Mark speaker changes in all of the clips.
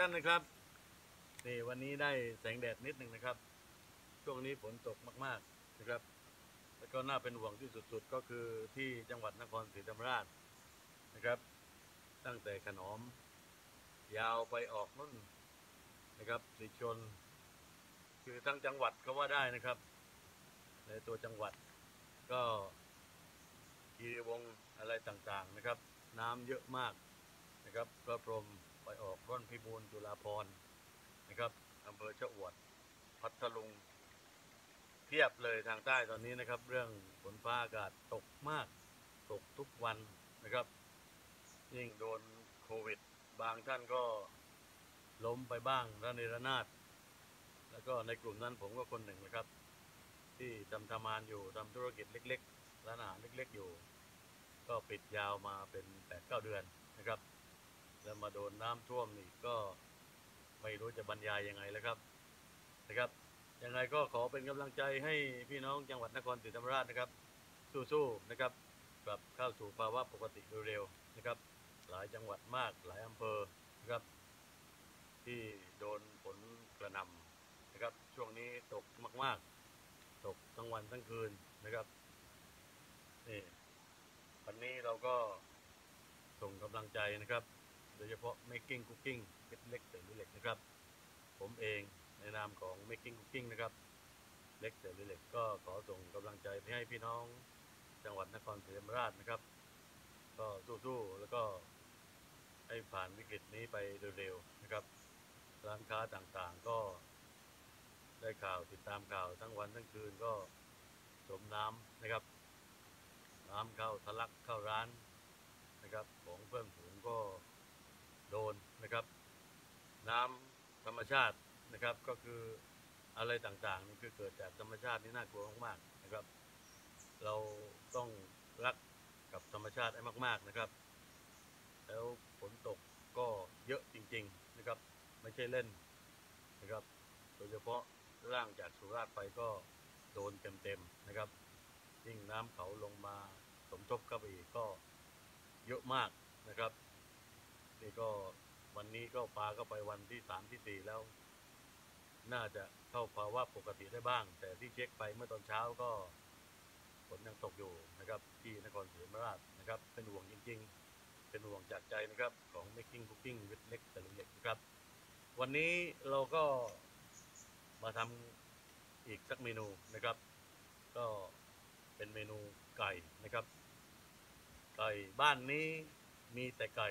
Speaker 1: ท่านนะครับนี่วันนี้ได้แสงแดดนิดหนึ่งนะครับช่วงนี้ฝนตกมากๆนะครับแล้วก็น่าเป็นห่วงที่สุดๆก็คือที่จังหวัดนครศรีธรรมราชนะครับตั้งแต่ขนอมยาวไปออกนู่นนะครับสีชนคือทั้งจังหวัดก็ว่าได้นะครับในตัวจังหวัดก็คีรีวงศ์อะไรต่างๆนะครับน้ำเยอะมากนะครับพระพรหมไปออกร่อนพิบูลจุฬาภรณ์นะครับอำเภอชะอวดพัทลุงเทียบเลยทางใต้ตอนนี้นะครับเรื่องฝนฟ้าอากาศตกมากตกทุกวันนะครับยิ่งโดนโควิดบางท่านก็ล้มไปบ้างระเนระนาดแล้วก็ในกลุ่มนั้นผมก็คนหนึ่งนะครับที่ทำงานอยู่ทำธุรกิจเล็กๆร้านอาหารเล็กๆอยู่ก็ปิดยาวมาเป็น 8-9 เดือนนะครับแล้วมาโดนน้ำท่วมนี่ก็ไม่รู้จะบรรยายยังไงแล้วครับนะครับยังไงก็ขอเป็นกำลังใจให้พี่น้องจังหวัดนครศรีธรรมราชนะครับสู้ๆนะครับกลับเข้าสู่ภาวะปกติเร็วๆนะครับหลายจังหวัดมากหลายอำเภอนะครับที่โดนฝนกระหน่ำนะครับช่วงนี้ตกมากๆตกทั้งวันทั้งคืนนะครับนี่วันนี้เราก็ส่งกำลังใจนะครับโดยเฉพาะ Making Cooking เล็กแต่เล็กนะครับผมเองในนามของ Making Cooking นะครับเล็กแต่เล็กก็ขอส่งกำลังใจไปให้พี่น้องจังหวัดนครศรีธรรมราชนะครับก็สู้ๆแล้วก็ให้ผ่านวิกฤตนี้ไปเร็วๆนะครับร้านค้าต่างๆก็ได้ข่าวติดตามข่าวทั้งวันทั้งคืนก็จมน้ำนะครับน้ำเข้าทะลักเข้าร้านนะครับของเพื่อนฝูงก็โดนนะครับน้ำธรรมชาตินะครับก็คืออะไรต่างๆนี่คือเกิดจากธรรมชาตินี่น่ากลัวมากๆนะครับเราต้องรักกับธรรมชาติให้มากๆนะครับแล้วฝนตกก็เยอะจริงๆนะครับไม่ใช่เล่นนะครับโดยเฉพาะร่างจากสุราษฎร์ไปก็โดนเต็มๆนะครับยิ่งน้ำเขาลงมาสมทบเข้าไปอีกก็เยอะมากนะครับนี่ก็วันนี้ก็ปลาก็ไปวันที่3ที่4แล้วน่าจะเข้าภาวะปกติได้บ้างแต่ที่เช็คไปเมื่อตอนเช้าก็ฝนยังตกอยู่นะครับที่นครศรีธรรมราชนะครับเป็นห่วงจริงๆเป็นห่วงจากใจนะครับของ Making Cooking เล็กแต่เล็กนะครับวันนี้เราก็มาทำอีกสักเมนูนะครับก็เป็นเมนูไก่นะครับไก่บ้านนี้มีแต่ไก่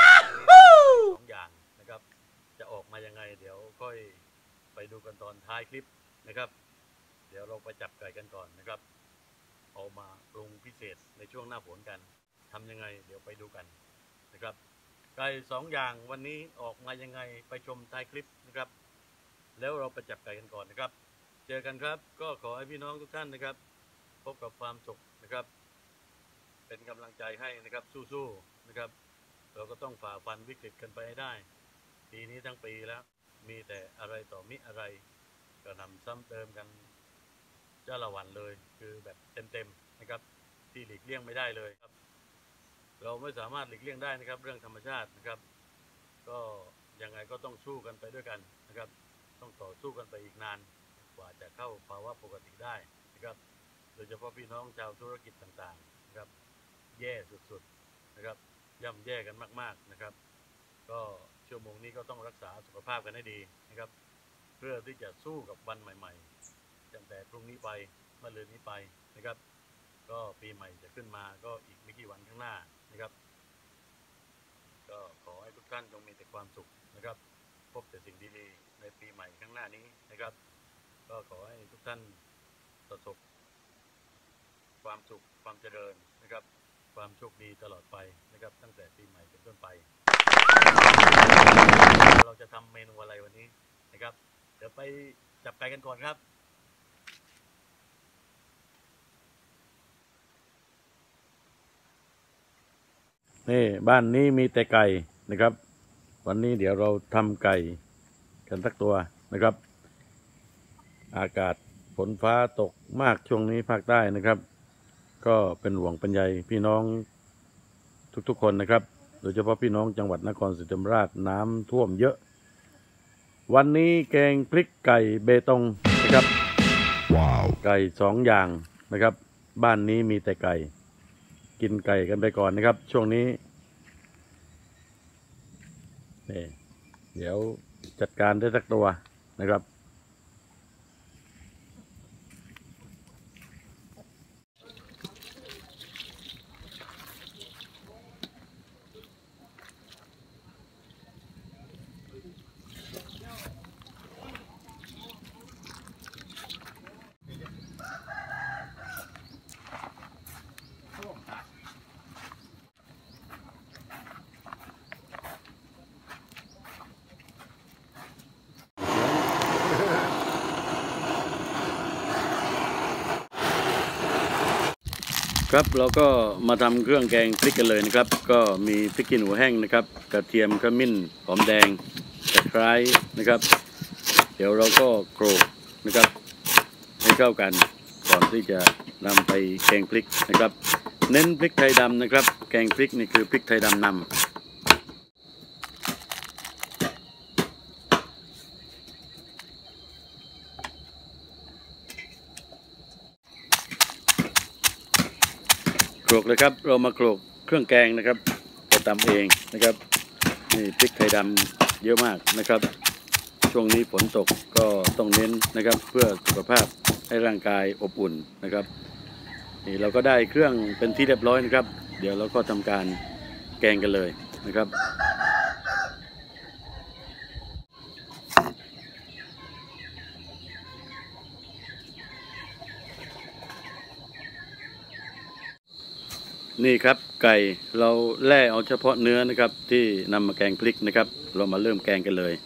Speaker 1: 2 อย่างนะครับจะออกมายังไงเดี๋ยวค่อยไปดูกันตอนท้ายคลิปนะครับเดี๋ยวเราไปจับไก่กันก่อนนะครับเอามาปรุงพิเศษในช่วงหน้าฝนกันทำยังไงเดี๋ยวไปดูกันนะครับไก่2 อย่างวันนี้ออกมายังไงไปชมท้ายคลิปนะครับแล้วเราไปจับไก่กันก่อนนะครับเจอกันครับก็ขอให้พี่น้องทุกท่านนะครับพบกับความสุขนะครับเป็นกำลังใจให้นะครับสู้ๆนะครับเราก็ต้องฝ่าฟันวิกฤตกันไปให้ได้ปีนี้ทั้งปีแล้วมีแต่อะไรต่อมิอะไรกระหน่ำซ้ำเติมกันจ้าละวันเลยคือแบบเต็มๆนะครับที่หลีกเลี่ยงไม่ได้เลยครับเราไม่สามารถหลีกเลี่ยงได้นะครับเรื่องธรรมชาตินะครับก็ยังไงก็ต้องสู้กันไปด้วยกันนะครับต้องต่อสู้กันไปอีกนานกว่าจะเข้าภาวะปกติได้นะครับโดยเฉพาะพี่น้องชาวธุรกิจต่างๆนะครับแย่สุดๆนะครับย่ำแย่กันมากๆนะครับก็ชั่วโมงนี้ก็ต้องรักษาสุขภาพกันให้ดีนะครับเพื่อที่จะสู้กับวันใหม่ๆตั้งแต่พรุ่งนี้ไปมะรืนนี้ไปนะครับก็ปีใหม่จะขึ้นมาก็อีกไม่กี่วันข้างหน้านะครับก็ขอให้ทุกท่านจงมีแต่ความสุขนะครับพบแต่สิ่งดีๆในปีใหม่ข้างหน้านี้นะครับก็ขอให้ทุกท่านประสบความสุขความเจริญนะครับความโชคดีตลอดไปนะครับตั้งแต่ปีใหม่เป็นต้นไปเราจะทำเมนูอะไรวันนี้นะครับเดี๋ยวไปจับไก่กันก่อนครับนี่บ้านนี้มีแต่ไก่นะครับวันนี้เดี๋ยวเราทำไก่กันสักตัวนะครับอากาศฝนฟ้าตกมากช่วงนี้ภาคใต้นะครับก็เป็นห่วงเป็นใยพี่น้องทุกๆคนนะครับโดยเฉพาะพี่น้องจังหวัดนครศรีธรรมราชน้ำท่วมเยอะวันนี้แกงพริกไก่เบตงนะครับว้าวไก่2 อย่างนะครับบ้านนี้มีแต่ไก่กินไก่กันไปก่อนนะครับช่วงนี้นี่เดี๋ยวจัดการได้สักตัวนะครับครับเราก็มาทำเครื่องแกงพริกกันเลยนะครับก็มีพริกขี้หนูแห้งนะครับกระเทียมขมิ้นหอมแดงตะไคร้นะครับเดี๋ยวเราก็โขลกนะครับให้เข้ากันก่อนที่จะนำไปแกงพริกนะครับเน้นพริกไทยดำนะครับแกงพริกนี่คือพริกไทยดำนำโขลกเลยครับเรามาโขลกเครื่องแกงนะครับจะตำเองนะครับนี่พริกไทยดำเยอะมากนะครับช่วงนี้ฝนตกก็ต้องเน้นนะครับเพื่อสุขภาพให้ร่างกายอบอุ่นนะครับนี่เราก็ได้เครื่องเป็นที่เรียบร้อยนะครับเดี๋ยวเราก็ทำการแกงกันเลยนะครับนี่ครับไก่เราแล่เอาเฉพาะเนื้อนะครับที่นำมาแกงพริกนะครับเรามาเริ่มแกงกันเลย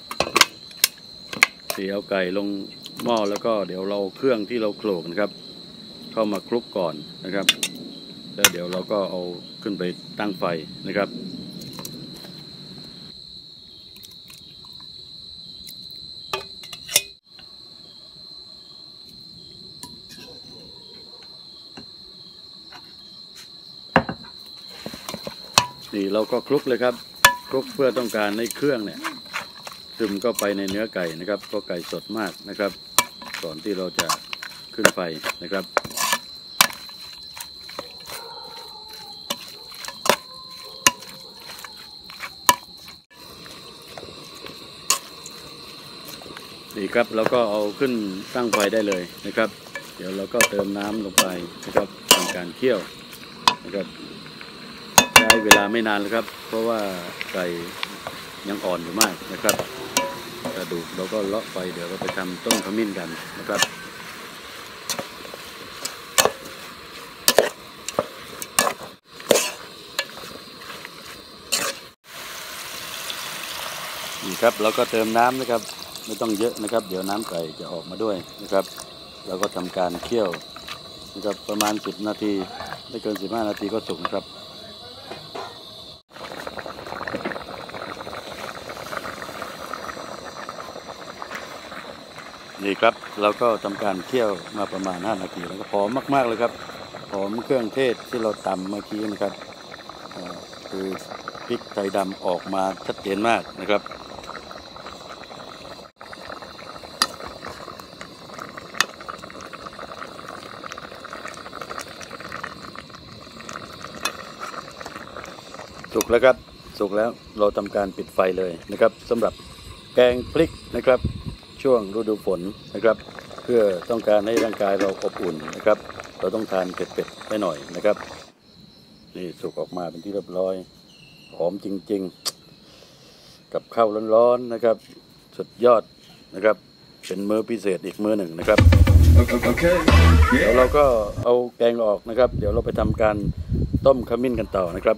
Speaker 1: เอาไก่ลงหม้อแล้วก็เดี๋ยวเราเครื่องที่เราโขลกนะครับเข้ามาคลุกก่อนนะครับแล้วเดี๋ยวเราก็เอาขึ้นไปตั้งไฟนะครับนี่เราก็คลุกเลยครับคลุกเพื่อต้องการให้เครื่องเนี่ยซึมเข้าไปในเนื้อไก่นะครับเพราะไก่สดมากนะครับก่อนที่เราจะขึ้นไฟนะครับนี่ครับเราก็เอาขึ้นตั้งไฟได้เลยนะครับเดี๋ยวเราก็เติมน้ำลงไปนะครับทำการเคี่ยวนะครับใช้เวลาไม่นานเลยครับเพราะว่าไก่ยังอ่อนอยู่มากนะครับกระดูกเราก็เลาะไปเดี๋ยวเราไปทำต้มขมิ้นกันนะครับนี่ครับเราก็เติมน้ำนะครับไม่ต้องเยอะนะครับเดี๋ยวน้ำไก่จะออกมาด้วยนะครับเราก็ทำการเคี่ยวนะครับประมาณ10 นาทีไม่เกิน15 นาทีก็สุกนะครับนี่ครับเราก็ทำการเคี่ยวมาประมาณ5 นาทีแล้วก็หอมมากๆเลยครับหอมเครื่องเทศที่เราตำเมื่อกี้นะครับคือพริกไทยดำออกมาชัดเจนมากนะครับสุกแล้วครับสุกแล้วเราทำการปิดไฟเลยนะครับสำหรับแกงพริกนะครับช่วงฤดูฝนนะครับเพื่อต้องการให้ร่างกายเราอบอุ่นนะครับเราต้องทานเผ็ดๆไปหน่อยนะครับนี่สุกออกมาเป็นที่เรียบร้อยหอมจริงๆกับข้าวร้อนๆนะครับสุดยอดนะครับเป็นมื้อพิเศษอีกมื้อหนึ่งนะครับเดี๋ยวเราก็เอาแกงออกนะครับเดี๋ยวเราไปทำการต้มขมิ้นกันต่อนะครับ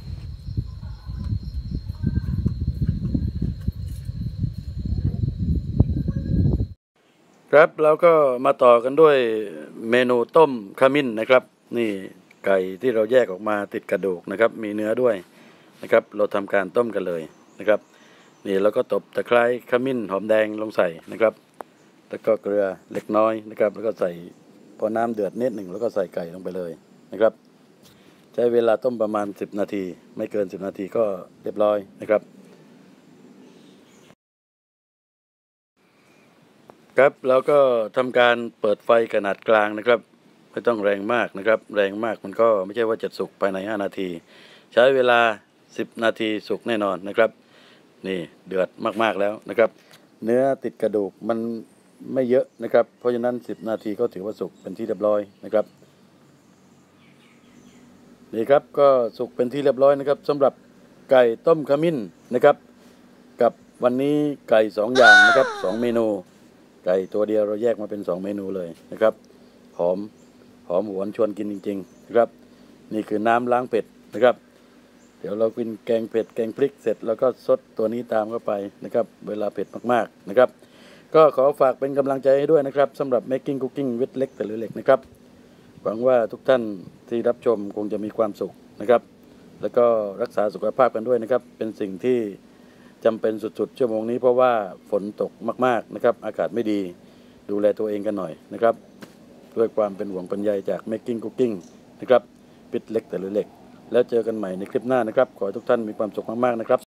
Speaker 1: ครับเราก็มาต่อกันด้วยเมนูต้มขมิ้นนะครับนี่ไก่ที่เราแยกออกมาติดกระดูกนะครับมีเนื้อด้วยนะครับเราทำการต้มกันเลยนะครับนี่เราก็ตบตะไคร้ขมิ้นหอมแดงลงใส่นะครับแล้วก็เกลือเล็กน้อยนะครับแล้วก็ใส่พอน้ำเดือดนิดหนึ่งแล้วก็ใส่ไก่ลงไปเลยนะครับใช้เวลาต้มประมาณ10 นาทีไม่เกิน10 นาทีก็เรียบร้อยนะครับครับแล้วก็ทำการเปิดไฟขนาดกลางนะครับไม่ต้องแรงมากนะครับแรงมากมันก็ไม่ใช่ว่าจะสุกภายใน5นาทีใช้เวลา10นาทีสุกแน่นอนนะครับนี่เดือดมากๆแล้วนะครับเนื้อติดกระดูกมันไม่เยอะนะครับเพราะฉะนั้น10นาทีก็ถือว่าสุกเป็นที่เรียบร้อยนะครับนี่ครับก็สุกเป็นที่เรียบร้อยนะครับสำหรับไก่ต้มขมิ้นนะครับกับวันนี้ไก่2อย่างนะครับ2เมนูไก่ตัวเดียวเราแยกมาเป็น2เมนูเลยนะครับหอมหวนชวนกินจริงๆนะครับนี่คือน้ำล้างเป็ดนะครับเดี๋ยวเรากินแกงเผ็ดแกงพริกเสร็จแล้วก็ซดตัวนี้ตามเข้าไปนะครับเวลาเผ็ดมากๆนะครับก็ขอฝากเป็นกำลังใจให้ด้วยนะครับสำหรับ Making Cooking with เล็กแต่หรือเล็กนะครับหวังว่าทุกท่านที่รับชมคงจะมีความสุขนะครับแล้วก็รักษาสุขภาพกันด้วยนะครับเป็นสิ่งที่จำเป็นสุดๆชั่วโมงนี้เพราะว่าฝนตกมากๆนะครับอากาศไม่ดีดูแลตัวเองกันหน่อยนะครับด้วยความเป็นห่วงเป็นใยจาก Making Cooking นะครับปิดเล็กแต่หรือเล็กแล้วเจอกันใหม่ในคลิปหน้านะครับขอให้ทุกท่านมีความสุขมากๆนะครับ